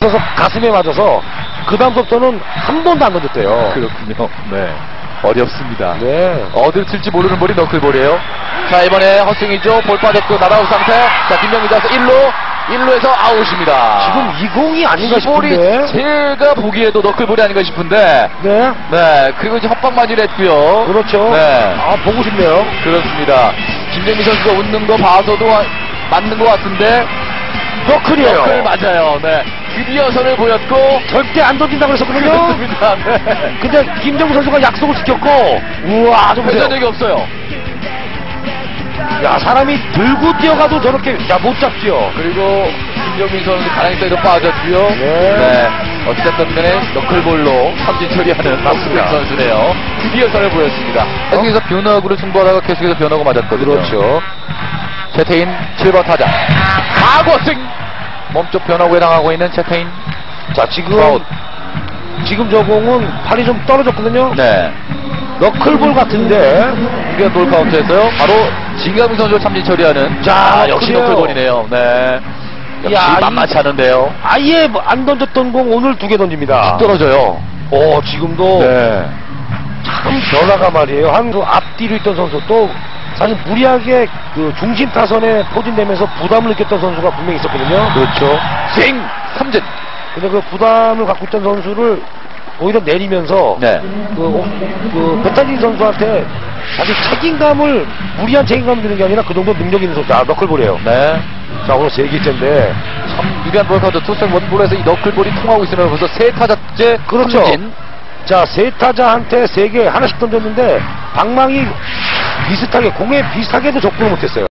그래서 가슴에 맞아서 그 다음부터는 한 번도 안 던졌대요. 그렇군요. 네. 어렵습니다. 네. 어딜 칠지 모르는 볼이 너클볼이에요. 자, 이번에 헛스윙이죠. 볼 빠졌고 날아온 상태. 자, 김명희 자서 1루에서 아웃입니다. 지금 이 공이 아닌가 이 볼이 싶은데. 제가 보기에도 너클볼이 아닌가 싶은데. 네. 네, 그리고 이제 헛방망이를 했고요. 그렇죠. 네. 아, 보고 싶네요. 그렇습니다. 김정민 선수가 웃는 거 봐서도 맞는 것 같은데. 너클이에요. 너클 맞아요. 네. 드디어 선을 보였고. 절대 안 던진다고 그랬었거든요. 그렇습니다. 네. 근데 김정우 선수가 약속을 지켰고, 우와, 좀 보세요. 회전력이 없어요. 야, 사람이 들고 뛰어가도 저렇게, 야, 못 잡죠. 그리고 김정민 선수 가랑이 사이로 빠졌고요. 네. 어쨌든 간에 너클볼로 삼진 처리하는 맞습니다. 박수빈 선수네요. 드디어 선을 보였습니다. 계속해서 변화구를 승부하다가 계속해서 변화구 맞았거든요. 그렇죠. 채태인 7번 타자. 과거승! 몸쪽 변화구에 당하고 있는 채태인. 자, 지금 아웃. 저 공은 팔이 좀 떨어졌거든요. 네. 너클볼 같은데. 이게 볼 카운트에서요. 바로 진가민 선수를 삼진 처리하는. 자, 역시 그래요. 너클볼이네요. 네. 역시 야, 만만치 않은데요. 아예 안 던졌던 공 오늘 2개 던집니다. 떨어져요. 지금도 네. 참 변화가 말이에요. 한 그 앞뒤로 있던 선수 또 사실 무리하게 그 중심 타선에 포진되면서 부담을 느꼈던 선수가 분명히 있었거든요. 그렇죠. 스윙! 삼진! 근데 그 부담을 갖고 있던 선수를 오히려 내리면서 네. 그 배타진 선수한테 사실 무리한 책임감을 드는 게 아니라 그 정도 능력 있는 선수. 너클볼이에요. 네. 자, 오늘 3개째인데 참 유리한 볼 카운트 투스트라이크 원볼에서 이 너클볼이 통하고 있으면 벌써 3타자째 그렇죠. 삼진. 자, 3타자한테 3개 하나씩 던졌는데 방망이 비슷하게 공에 비슷하게도 접근을 못했어요.